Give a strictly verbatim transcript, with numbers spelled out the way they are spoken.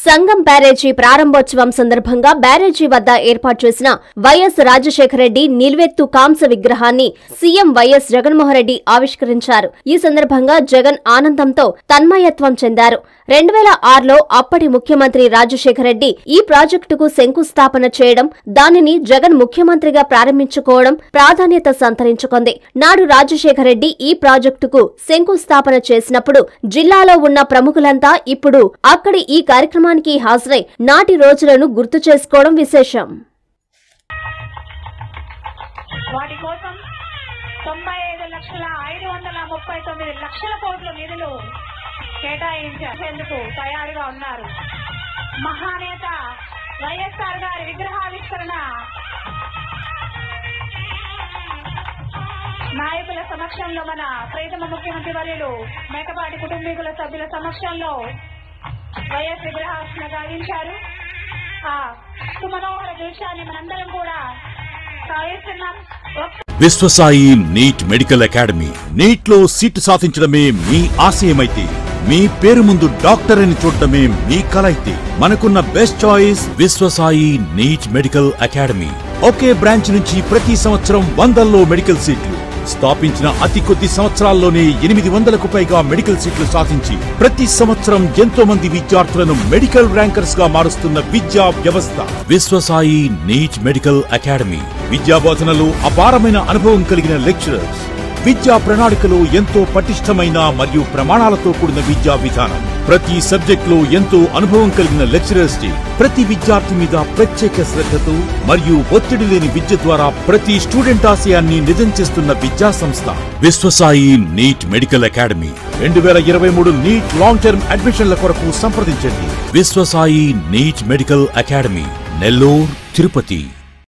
సంగం బ్యారేజీ ప్రారంభోత్సవం సందర్భంగా బ్యారేజీ వద్ద ఏర్పాటు చేసిన వైఎస్ రాజశేఖరరెడ్డి నిల్వెత్తు కాంస విగ్రహాన్ని సీఎం వైఎస్ జగన్మోహన్రెడ్డి ఆవిష్కరించారు. ఈ సందర్భంగా జగన్ ఆనందంతో తన్మయత్వం చెందారు. రెండు వేల ఆరులో అప్పటి ముఖ్యమంత్రి రాజశేఖరరెడ్డి ఈ ప్రాజెక్టుకు శంకుస్థాపన చేయడం, దానిని జగన్ ముఖ్యమంత్రిగా ప్రారంభించుకోవడం ప్రాధాన్యత సంతరించుకుంది. నాడు రాజశేఖరరెడ్డి ఈ ప్రాజెక్టుకు శంకుస్థాపన చేసినప్పుడు జిల్లాలో ఉన్న ప్రముఖులంతా ఇప్పుడు అక్కడి ఈ కార్యక్రమానికి హాజరై నాటి రోజులను గుర్తు చేసుకోవడం విశేషం. వాటి కోసం తొంభై ఐదు లక్షల ఐదు వందల ముప్పై తొమ్మిది లక్షల కోట్ల నిధులు కేటాయించేందుకు తయారుగా ఉన్నారు. మహానేత వైఎస్ఆర్ గారి విగ్రహావిష్కరణ నాయకుల సమక్షంలో, మన ప్రియతమ ముఖ్యమంత్రి వర్యులు మేకపాటి కుటుంబీకుల సభ్యుల సమక్షంలో వైఎస్ విగ్రహావిష్కరణ గావించారు. ఆ సుమనోహర దృశ్యాన్ని మనందరం కూడా సాగిస్తున్నాం. Vishwasai NEET medical academy. NEET లో సీటు సాధించడమే మీ ఆశయమైతే, మీ పేరు ముందు డాక్టర్ అని చూడటమే మీ కల అయితే, మనకున్న best choice Vishwasai NEET medical academy. ఒకే బ్రాంచ్ నుంచి ప్రతి సంవత్సరం వందల్లో మెడికల్ సీట్లు స్థాపించిన అతి కొద్ది సంవత్సరాల్లోనే ఎనిమిది వందలకు పైగా మెడికల్ సీట్లు సాధించి ప్రతి సంవత్సరం ఎంతో మంది విద్యార్థులను మెడికల్ ర్యాంకర్స్ గా మారుస్తున్న విద్యా వ్యవస్థ విశ్వసాయి నీట్ మెడికల్ అకాడమీ. విద్యా బోధనలో అపారమైన అనుభవం కలిగిన లెక్చరర్స్, విద్యా ప్రణాళికలో ఎంతో పటిష్టమైన మరియు ప్రమాణాలతో కూడిన విద్యా విధానం, ప్రతి సబ్జెక్ట్ లో ఎంతో అనుభవం కలిగిన లెక్చరర్స్ డే, ప్రతి విద్యార్థి మీద ప్రత్యేక శ్రద్ధతో మరియు ఒత్తిడి లేని విద్య ద్వారా ప్రతి స్టూడెంట్ ఆశయాన్ని నిజం చేస్తున్న విద్యా సంస్థ విశ్వసాయి నీట్ మెడికల్ అకాడమీ. రెండు వేల ఇరవై మూడు నీట్ లాంగ్ టర్మ్ అడ్మిషన్ల కొరకు సంప్రదించండి. Vishwasai NEET medical academy, Nellore, Tirupati.